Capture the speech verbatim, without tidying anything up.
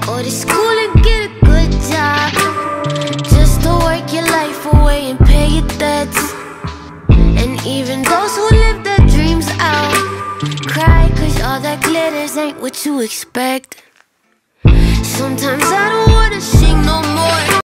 Go to school and get a good job, just to work your life away and pay your debts. And even those who live their dreams out cry, cause all that glitters ain't what you expect. Sometimes I don't wanna sing no more.